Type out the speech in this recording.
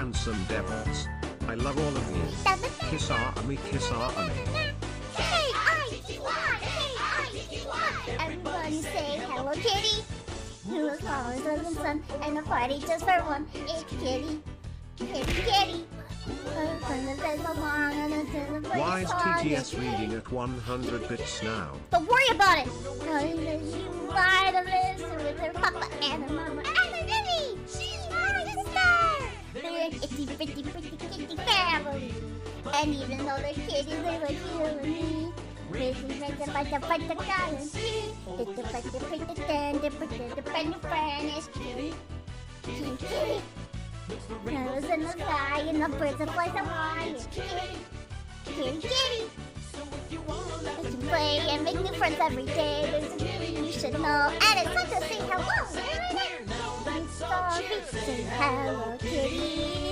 handsome devils. I love all of you. Kiss-a-me, kiss-a-me. K-I-T-Y. Everybody say Hello Kitty. Who flowers of the sun and a party just for one. It's Kitty. Kitty. Why is TTS reading at 100 bits now? Don't worry about it. She might have listened with her papa and her mama and her baby. She's my sister. They're an itty bitty kitty family. And even though they're kitties, they were you and me. Raising friends about the galaxy. The friend is Kitty. Kitty. Nose in the sky and the birds that fly so high. It's Kitty. Kitty. I can play and make new friends every day. There's a Kitty you should know. And it's fun to say hello. Sorry, say hello, Kitty.